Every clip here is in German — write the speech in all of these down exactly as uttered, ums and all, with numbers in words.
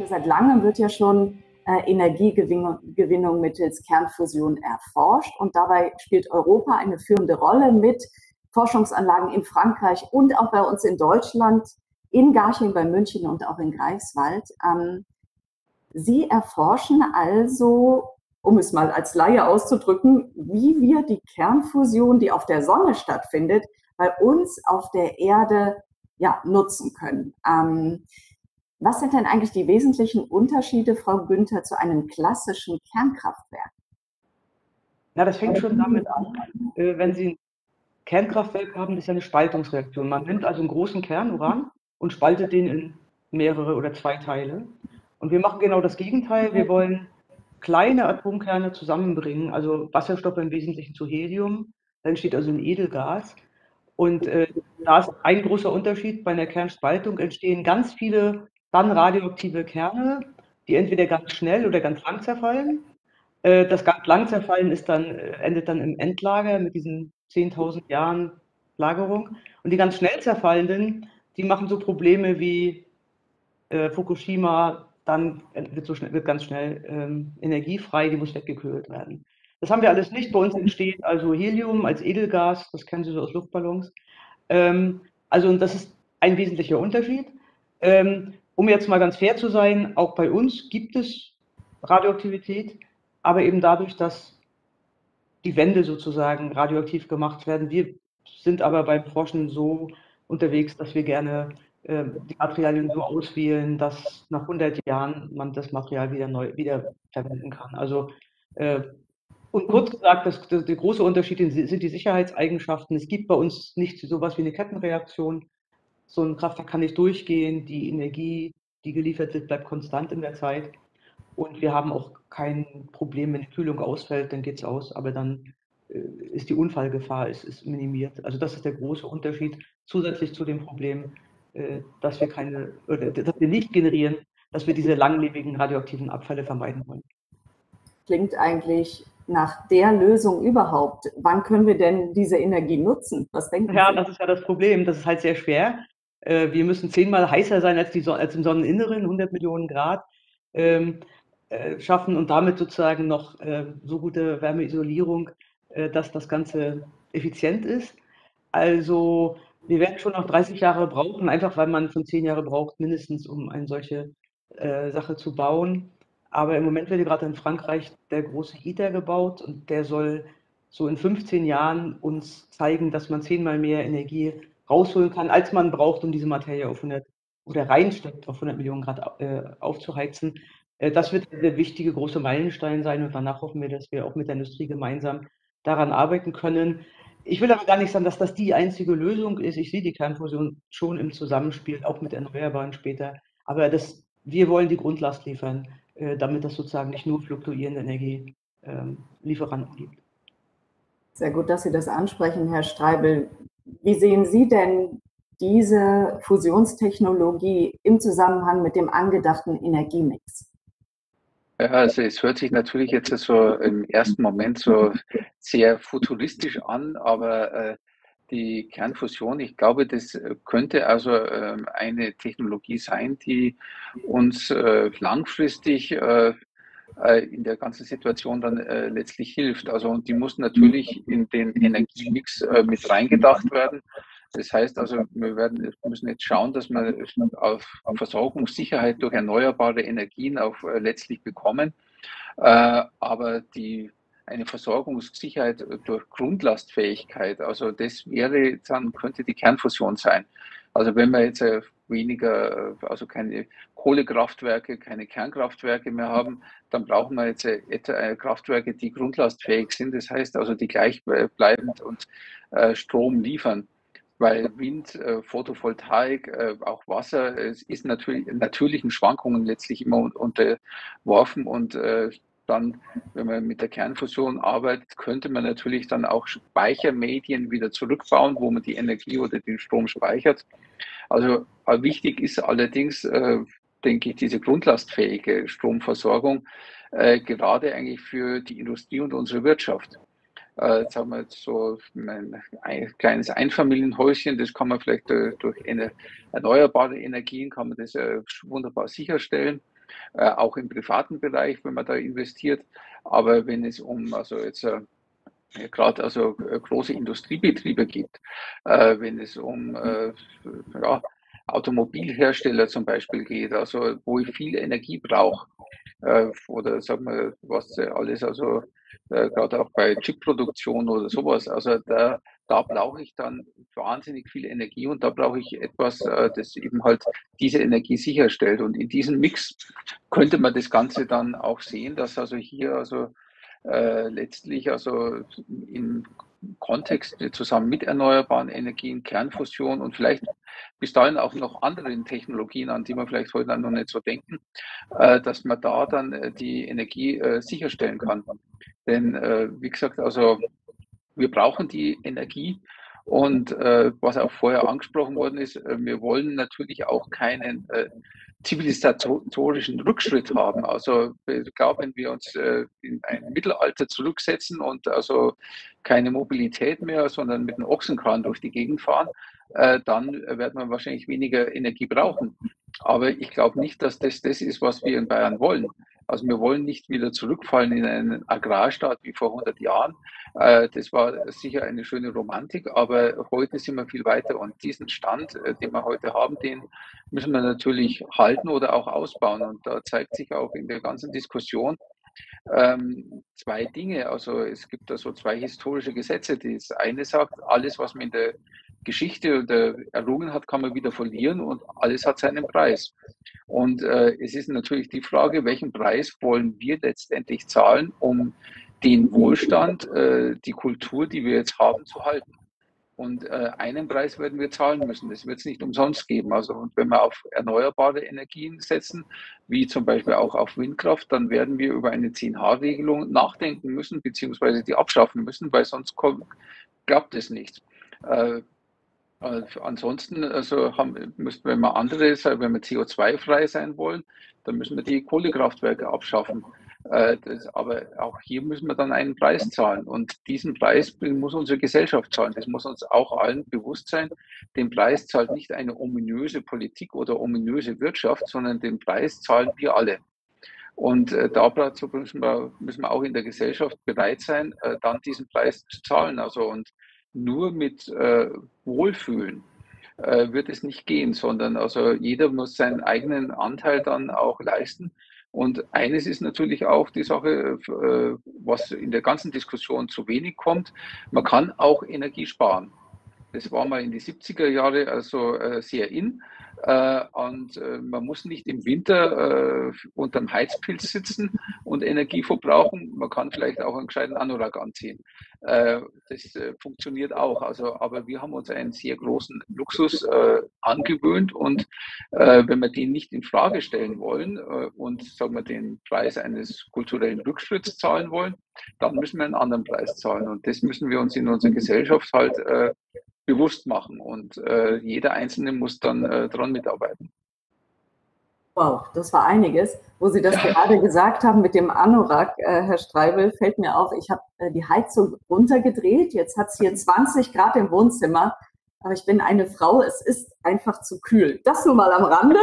seit langem wird ja schon äh, Energiegewinnung mittels Kernfusion erforscht und dabei spielt Europa eine führende Rolle mit Forschungsanlagen in Frankreich und auch bei uns in Deutschland, in Garching bei München und auch in Greifswald. Ähm, Sie erforschen also, um es mal als Laie auszudrücken, wie wir die Kernfusion, die auf der Sonne stattfindet, bei uns auf der Erde ja, nutzen können. Ähm, was sind denn eigentlich die wesentlichen Unterschiede, Frau Günther, zu einem klassischen Kernkraftwerk? Na, das fängt schon damit an, äh, wenn Sie ein Kernkraftwerk haben, das ist ja eine Spaltungsreaktion. Man nimmt also einen großen Kern Uran und spaltet den in mehrere oder zwei Teile. Und wir machen genau das Gegenteil. Wir wollen kleine Atomkerne zusammenbringen, also Wasserstoff im Wesentlichen zu Helium. Da entsteht also ein Edelgas. Und äh, da ist ein großer Unterschied. Bei einer Kernspaltung entstehen ganz viele dann radioaktive Kerne, die entweder ganz schnell oder ganz lang zerfallen. Äh, das ganz lang zerfallen ist dann, äh, endet dann im Endlager mit diesen zehntausend Jahren Lagerung. Und die ganz schnell zerfallenden, die machen so Probleme wie äh, Fukushima, dann wird, so schnell, wird ganz schnell ähm, Energie frei, die muss weggekühlt werden. Das haben wir alles nicht. Bei uns entsteht also Helium als Edelgas, das kennen Sie so aus Luftballons. Ähm, also und das ist ein wesentlicher Unterschied. Ähm, um jetzt mal ganz fair zu sein, auch bei uns gibt es Radioaktivität, aber eben dadurch, dass die Wände sozusagen radioaktiv gemacht werden. Wir sind aber beim Forschen so unterwegs, dass wir gerne äh, die Materialien so auswählen, dass nach hundert Jahren man das Material wieder neu wieder verwenden kann. Also äh, und kurz gesagt, das, das, der große Unterschied sind die Sicherheitseigenschaften. Es gibt bei uns nicht so etwas wie eine Kettenreaktion. So ein Kraftwerk kann nicht durchgehen. Die Energie, die geliefert wird, bleibt konstant in der Zeit. Und wir haben auch kein Problem, wenn die Kühlung ausfällt, dann geht es aus, aber dann äh, ist die Unfallgefahr ist, ist minimiert. Also das ist der große Unterschied zusätzlich zu dem Problem, äh, dass wir keine, oder dass wir nicht generieren, dass wir diese langlebigen radioaktiven Abfälle vermeiden wollen. Klingt eigentlich nach der Lösung überhaupt. Wann können wir denn diese Energie nutzen? Was denken Ja, Sie? das ist ja das Problem. Das ist halt sehr schwer. Äh, wir müssen zehnmal heißer sein als, die so als im Sonneninneren, hundert Millionen Grad ähm, äh, schaffen und damit sozusagen noch äh, so gute Wärmeisolierung, äh, dass das Ganze effizient ist. Also wir werden schon noch dreißig Jahre brauchen, einfach weil man schon zehn Jahre braucht, mindestens, um eine solche äh, Sache zu bauen. Aber im Moment wird gerade in Frankreich der große ITER gebaut und der soll so in fünfzehn Jahren uns zeigen, dass man zehnmal mehr Energie rausholen kann, als man braucht, um diese Materie auf hundert oder reinsteckt, auf hundert Millionen Grad äh, aufzuheizen. Äh, das wird der wichtige große Meilenstein sein und danach hoffen wir, dass wir auch mit der Industrie gemeinsam daran arbeiten können. Ich will aber gar nicht sagen, dass das die einzige Lösung ist. Ich sehe die Kernfusion schon im Zusammenspiel, auch mit Erneuerbaren später. Aber das, wir wollen die Grundlast liefern, äh, damit das sozusagen nicht nur fluktuierende Energielieferanten ähm, gibt. Sehr gut, dass Sie das ansprechen, Herr Streibel. Wie sehen Sie denn diese Fusionstechnologie im Zusammenhang mit dem angedachten Energiemix? Ja, also es hört sich natürlich jetzt so im ersten Moment so sehr futuristisch an, aber äh, die Kernfusion, ich glaube, das könnte also äh, eine Technologie sein, die uns äh, langfristig äh, äh, in der ganzen Situation dann äh, letztlich hilft. Also und die muss natürlich in den Energiemix äh, mit reingedacht werden. Das heißt also, wir werden, müssen jetzt schauen, dass wir auf Versorgungssicherheit durch erneuerbare Energien auch äh, letztlich bekommen. Äh, aber die, eine Versorgungssicherheit durch Grundlastfähigkeit, also das wäre dann, könnte die Kernfusion sein. Also wenn wir jetzt äh, weniger, also keine Kohlekraftwerke, keine Kernkraftwerke mehr haben, dann brauchen wir jetzt äh, äh, Kraftwerke, die grundlastfähig sind. Das heißt also, die gleichbleibend uns äh, Strom liefern. Weil Wind, äh, Photovoltaik, äh, auch Wasser, es ist natürlich natürlichen Schwankungen letztlich immer unterworfen und äh, dann, wenn man mit der Kernfusion arbeitet, könnte man natürlich dann auch Speichermedien wieder zurückbauen, wo man die Energie oder den Strom speichert. Also wichtig ist allerdings, äh, denke ich, diese grundlastfähige Stromversorgung, äh, gerade eigentlich für die Industrie und unsere Wirtschaft. Äh, jetzt haben wir jetzt so ein, ein kleines Einfamilienhäuschen, das kann man vielleicht äh, durch eine, erneuerbare Energien kann man das äh, wunderbar sicherstellen. äh, auch im privaten Bereich, wenn man da investiert. Aber wenn es um, also jetzt äh, ja, gerade also äh, große Industriebetriebe gibt, äh, wenn es um äh, ja, Automobilhersteller zum Beispiel geht, also wo ich viel Energie brauche, äh, oder sagen wir, was äh, alles, also äh, gerade auch bei Chipproduktion oder sowas, also da, da brauche ich dann wahnsinnig viel Energie und da brauche ich etwas, äh, das eben halt diese Energie sicherstellt. Und in diesem Mix könnte man das Ganze dann auch sehen, dass also hier also äh, letztlich also im Kontext zusammen mit erneuerbaren Energien, Kernfusion und vielleicht bis dahin auch noch anderen Technologien, an die wir vielleicht heute noch nicht so denken, äh, dass man da dann äh, die Energie äh, sicherstellen kann. Denn äh, wie gesagt, also wir brauchen die Energie und äh, was auch vorher angesprochen worden ist, äh, wir wollen natürlich auch keinen äh, zivilisatorischen Rückschritt haben. Also ich glaube, wenn wir uns äh, in ein Mittelalter zurücksetzen und also keine Mobilität mehr, sondern mit einem Ochsenkran durch die Gegend fahren, äh, dann wird man wahrscheinlich weniger Energie brauchen. Aber ich glaube nicht, dass das das ist, was wir in Bayern wollen. Also wir wollen nicht wieder zurückfallen in einen Agrarstaat wie vor hundert Jahren. Äh, das war sicher eine schöne Romantik, aber heute sind wir viel weiter und diesen Stand, äh, den wir heute haben, den müssen wir natürlich halten oder auch ausbauen. Und da zeigt sich auch in der ganzen Diskussion ähm, zwei Dinge. Also es gibt da so zwei historische Gesetze. Das eine sagt, alles, was man in der Geschichte oder errungen hat, kann man wieder verlieren und alles hat seinen Preis. Und äh, es ist natürlich die Frage, welchen Preis wollen wir letztendlich zahlen, um den Wohlstand, äh, die Kultur, die wir jetzt haben, zu halten. Und äh, einen Preis werden wir zahlen müssen. Das wird es nicht umsonst geben. Also und wenn wir auf erneuerbare Energien setzen, wie zum Beispiel auch auf Windkraft, dann werden wir über eine zehn H-Regelung nachdenken müssen, beziehungsweise die abschaffen müssen, weil sonst kommt, klappt es nicht. Äh, äh, ansonsten also haben, müssen, wenn wir andere, wenn wir C O zwei frei sein wollen, dann müssen wir die Kohlekraftwerke abschaffen. Äh, das, aber auch hier müssen wir dann einen Preis zahlen. Und diesen Preis muss unsere Gesellschaft zahlen. Das muss uns auch allen bewusst sein. Den Preis zahlt nicht eine ominöse Politik oder ominöse Wirtschaft, sondern den Preis zahlen wir alle. Und äh, dazu müssen wir, müssen wir auch in der Gesellschaft bereit sein, äh, dann diesen Preis zu zahlen. Also und nur mit äh, Wohlfühlen äh, wird es nicht gehen, sondern also jeder muss seinen eigenen Anteil dann auch leisten. Und eines ist natürlich auch die Sache, äh, was in der ganzen Diskussion zu wenig kommt. Man kann auch Energie sparen. Das war mal in die siebziger Jahre also äh, sehr in. Äh, und äh, man muss nicht im Winter äh, unterm Heizpilz sitzen und Energie verbrauchen. Man kann vielleicht auch einen gescheiten Anorak anziehen. Äh, das äh, funktioniert auch. Also, aber wir haben uns einen sehr großen Luxus äh, angewöhnt und äh, wenn wir den nicht in Frage stellen wollen äh, und sagen wir den Preis eines kulturellen Rückschritts zahlen wollen, dann müssen wir einen anderen Preis zahlen. Und das müssen wir uns in unserer Gesellschaft halt äh, bewusst machen und äh, jeder Einzelne muss dann äh, daran mitarbeiten. Wow, das war einiges. Wo Sie das ja. gerade gesagt haben mit dem Anorak, äh, Herr Streibel, fällt mir auf, ich habe äh, die Heizung runtergedreht. Jetzt hat es hier zwanzig Grad im Wohnzimmer, aber ich bin eine Frau, es ist einfach zu kühl. Das nur mal am Rande.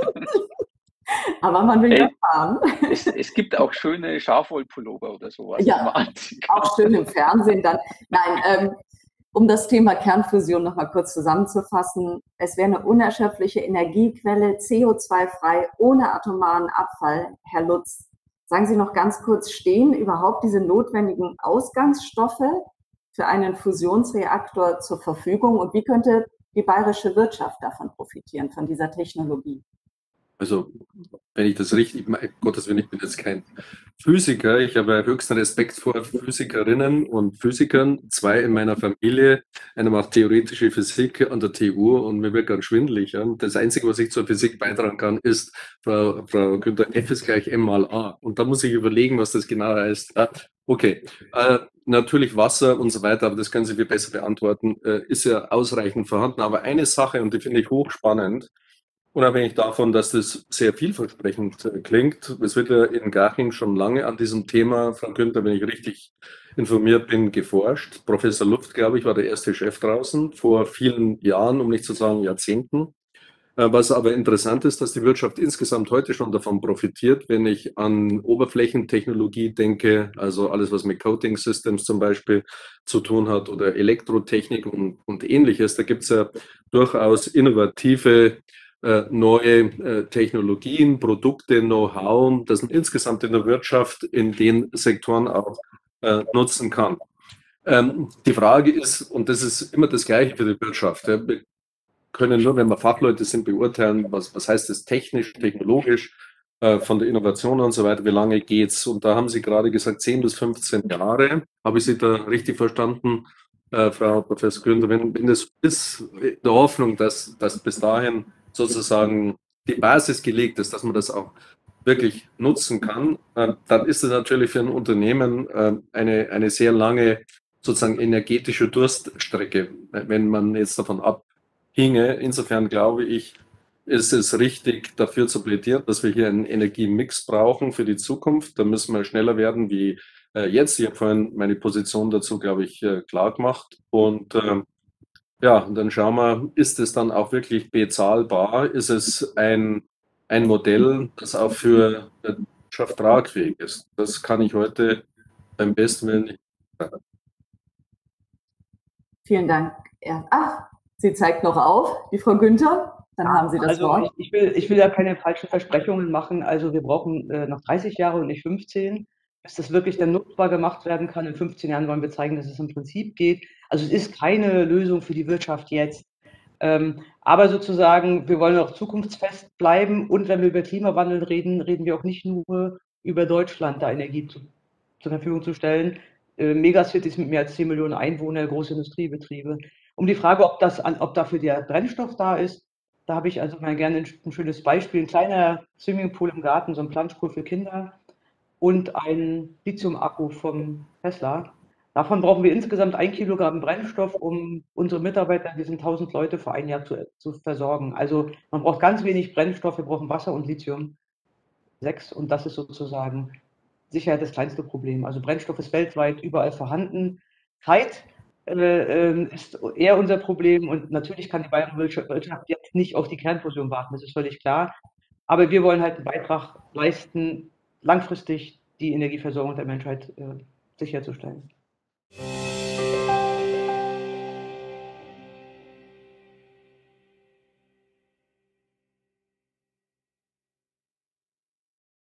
Aber man will ja fahren. Es, es gibt auch schöne Schafwollpullover oder sowas. Ja, auch schön im Fernsehen dann. Nein, ähm, um das Thema Kernfusion noch mal kurz zusammenzufassen, es wäre eine unerschöpfliche Energiequelle, C O zwei frei, ohne atomaren Abfall. Herr Lutz, sagen Sie noch ganz kurz, stehen überhaupt diese notwendigen Ausgangsstoffe für einen Fusionsreaktor zur Verfügung und wie könnte die bayerische Wirtschaft davon profitieren, von dieser Technologie? Also, wenn ich das richtig, Gottes Willen, ich bin jetzt kein Physiker, ich habe höchsten Respekt vor Physikerinnen und Physikern, zwei in meiner Familie, einer macht theoretische Physik an der T U und mir wird ganz schwindelig. Ja. Das Einzige, was ich zur Physik beitragen kann, ist, Frau, Frau Günther, F ist gleich M mal A. Und da muss ich überlegen, was das genau heißt. Ja, okay, äh, natürlich Wasser und so weiter, aber das können Sie viel besser beantworten, äh, ist ja ausreichend vorhanden. Aber eine Sache, und die finde ich hochspannend, unabhängig davon, dass das sehr vielversprechend äh, klingt. Es wird ja in Garching schon lange an diesem Thema, Frau Günther, wenn ich richtig informiert bin, geforscht. Professor Luft, glaube ich, war der erste Chef draußen vor vielen Jahren, um nicht zu sagen Jahrzehnten. Was aber interessant ist, dass die Wirtschaft insgesamt heute schon davon profitiert, wenn ich an Oberflächentechnologie denke, also alles, was mit Coating Systems zum Beispiel zu tun hat oder Elektrotechnik und, und ähnliches. Da gibt es ja durchaus innovative äh, neue äh, Technologien, Produkte, Know-how, das man insgesamt in der Wirtschaft in den Sektoren auch äh, nutzen kann. Ähm, die Frage ist, und das ist immer das Gleiche für die Wirtschaft, ja, wir können nur, wenn wir Fachleute sind, beurteilen, was, was heißt das technisch, technologisch, äh, von der Innovation und so weiter, wie lange geht's? Und da haben Sie gerade gesagt, zehn bis fünfzehn Jahre. Habe ich Sie da richtig verstanden, äh, Frau Professor Günther? Wenn, wenn es ist, in der Hoffnung, dass, dass bis dahin sozusagen die Basis gelegt ist, dass man das auch wirklich nutzen kann, äh, dann ist es natürlich für ein Unternehmen äh, eine, eine sehr lange sozusagen energetische Durststrecke, wenn man jetzt davon abhinge. Insofern glaube ich, ist es richtig, dafür zu plädieren, dass wir hier einen Energiemix brauchen für die Zukunft. Da müssen wir schneller werden wie äh, jetzt. Ich habe vorhin meine Position dazu, glaube ich, äh, klar gemacht. Und äh, ja, und dann schauen wir, ist es dann auch wirklich bezahlbar? Ist es ein, ein Modell, das auch für die Wirtschaft tragfähig ist? Das kann ich heute beim besten Willen nicht sagen. Vielen Dank. Ja. Ach, sie zeigt noch auf, die Frau Günther. Dann haben Sie das also Wort. Ich, ich, will, ich will ja keine falschen Versprechungen machen. Also wir brauchen äh, noch dreißig Jahre und nicht fünfzehn, bis das wirklich dann nutzbar gemacht werden kann. In fünfzehn Jahren wollen wir zeigen, dass es im Prinzip geht. Also es ist keine Lösung für die Wirtschaft jetzt. Ähm, aber sozusagen, wir wollen auch zukunftsfest bleiben. Und wenn wir über Klimawandel reden, reden wir auch nicht nur über Deutschland, da Energie zu, zur Verfügung zu stellen. Äh, Megacities mit mehr als zehn Millionen Einwohnern, große Industriebetriebe. Um die Frage, ob, das an, ob dafür der Brennstoff da ist, da habe ich also mal gerne ein, ein schönes Beispiel. Ein kleiner Swimmingpool im Garten, so ein Planschpool für Kinder und ein Lithium-Akku vom Tesla. Davon brauchen wir insgesamt ein Kilogramm Brennstoff, um unsere Mitarbeiter, wir sind tausend Leute, für ein Jahr zu, zu versorgen. Also man braucht ganz wenig Brennstoff, wir brauchen Wasser und Lithium. Sechs, und das ist sozusagen sicher das kleinste Problem. Also Brennstoff ist weltweit überall vorhanden. Zeit äh, ist eher unser Problem, und natürlich kann die Bayerische Wirtschaft jetzt nicht auf die Kernfusion warten, das ist völlig klar. Aber wir wollen halt einen Beitrag leisten, langfristig die Energieversorgung der Menschheit äh, sicherzustellen.